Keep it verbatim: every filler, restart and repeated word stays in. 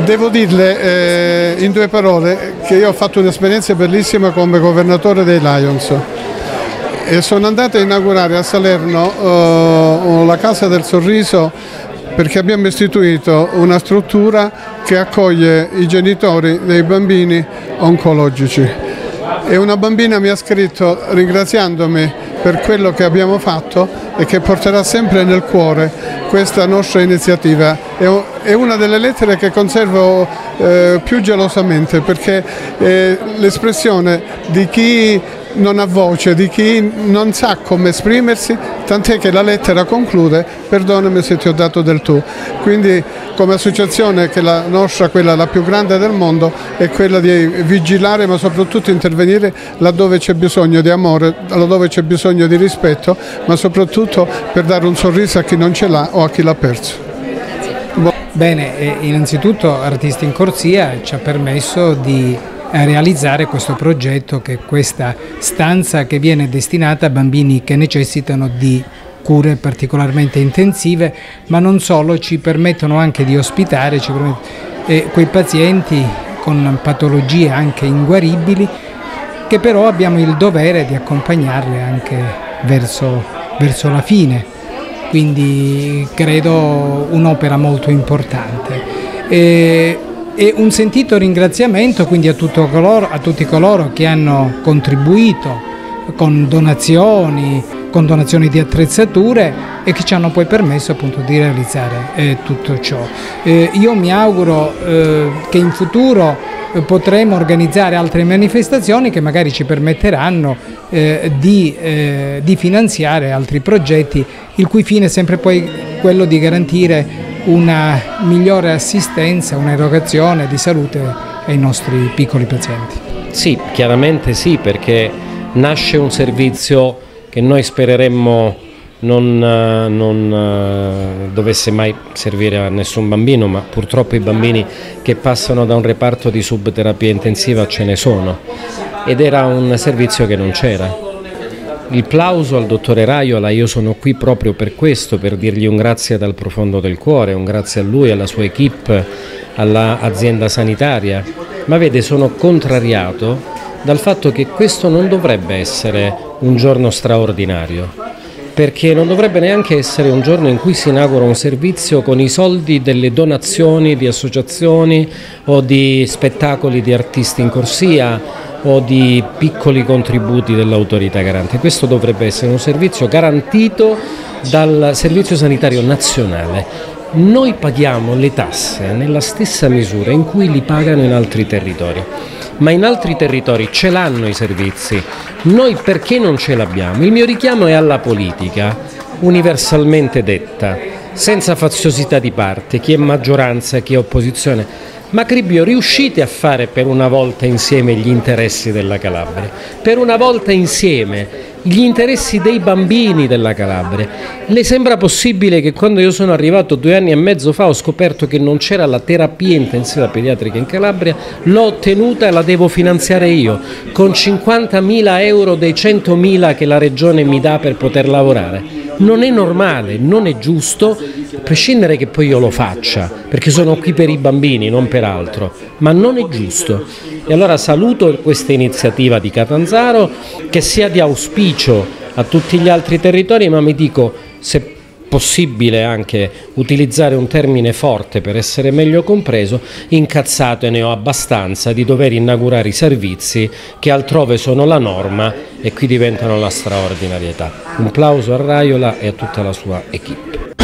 Devo dirle eh, in due parole che io ho fatto un'esperienza bellissima come governatore dei Lions e sono andato a inaugurare a Salerno eh, la Casa del Sorriso, perché abbiamo istituito una struttura che accoglie i genitori dei bambini oncologici. E una bambina mi ha scritto ringraziandomi per quello che abbiamo fatto e che porterà sempre nel cuore questa nostra iniziativa. È una delle lettere che conservo eh, più gelosamente, perché è l'espressione di chi non ha voce, di chi non sa come esprimersi, tant'è che la lettera conclude: perdonami se ti ho dato del tu. Quindi come associazione, che la nostra, quella la più grande del mondo, è quella di vigilare ma soprattutto intervenire laddove c'è bisogno di amore, laddove c'è bisogno di rispetto, ma soprattutto per dare un sorriso a chi non ce l'ha o a chi l'ha perso. Bene, innanzitutto Artisti in Corsia ci ha permesso di realizzare questo progetto, che è questa stanza che viene destinata a bambini che necessitano di cure particolarmente intensive, ma non solo, ci permettono anche di ospitare ci eh, quei pazienti con patologie anche inguaribili, che però abbiamo il dovere di accompagnarle anche verso, verso la fine. Quindi credo un'opera molto importante. E, E un sentito ringraziamento quindi a, tutto coloro, a tutti coloro che hanno contribuito con donazioni, con donazioni di attrezzature e che ci hanno poi permesso appunto di realizzare eh, tutto ciò. Eh, io mi auguro eh, che in futuro eh, potremo organizzare altre manifestazioni che magari ci permetteranno eh, di, eh, di finanziare altri progetti, il cui fine è sempre poi quello di garantire una migliore assistenza, un'erogazione di salute ai nostri piccoli pazienti. Sì, chiaramente sì, perché nasce un servizio che noi spereremmo non, non dovesse mai servire a nessun bambino, ma purtroppo i bambini che passano da un reparto di subterapia intensiva ce ne sono, ed era un servizio che non c'era. Il plauso al dottore Raiola, io sono qui proprio per questo, per dirgli un grazie dal profondo del cuore, un grazie a lui, alla sua equipe, all'azienda sanitaria, ma vede, sono contrariato dal fatto che questo non dovrebbe essere un giorno straordinario, perché non dovrebbe neanche essere un giorno in cui si inaugura un servizio con i soldi delle donazioni di associazioni o di spettacoli di Artisti in Corsia o di piccoli contributi dell'autorità garante. Questo dovrebbe essere un servizio garantito dal Servizio Sanitario Nazionale. Noi paghiamo le tasse nella stessa misura in cui li pagano in altri territori, ma in altri territori ce l'hanno i servizi, noi perché non ce l'abbiamo? Il mio richiamo è alla politica, universalmente detta, senza faziosità di parte, chi è maggioranza, chi è opposizione. Ma Cribbio, riuscite a fare per una volta insieme gli interessi della Calabria, per una volta insieme gli interessi dei bambini della Calabria. Le sembra possibile che quando io sono arrivato due anni e mezzo fa ho scoperto che non c'era la terapia intensiva pediatrica in Calabria, l'ho ottenuta e la devo finanziare io, con cinquantamila euro dei centomila che la Regione mi dà per poter lavorare? Non è normale, non è giusto, a prescindere che poi io lo faccia, perché sono qui per i bambini, non per altro, ma non è giusto. E allora saluto questa iniziativa di Catanzaro, che sia di auspicio a tutti gli altri territori, ma mi dico, se possibile anche utilizzare un termine forte per essere meglio compreso, incazzato e ne ho abbastanza di dover inaugurare i servizi che altrove sono la norma e qui diventano la straordinarietà. Un plauso a Raiola e a tutta la sua equipe.